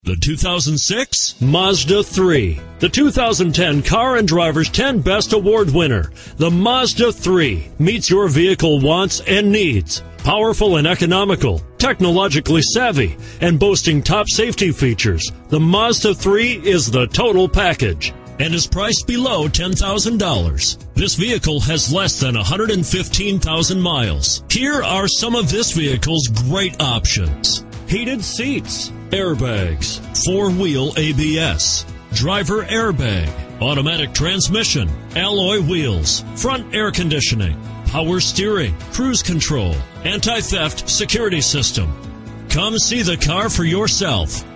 The 2006 Mazda 3. The 2010 Car and Driver's 10 Best Award winner, the Mazda 3, meets your vehicle wants and needs. Powerful and economical, technologically savvy, and boasting top safety features, the Mazda 3 is the total package and is priced below $10,000. This vehicle has less than 115,000 miles. Here are some of this vehicle's great options: heated seats, airbags, four-wheel ABS, driver airbag, automatic transmission, alloy wheels, front air conditioning, power steering, cruise control, anti-theft security system. Come see the car for yourself.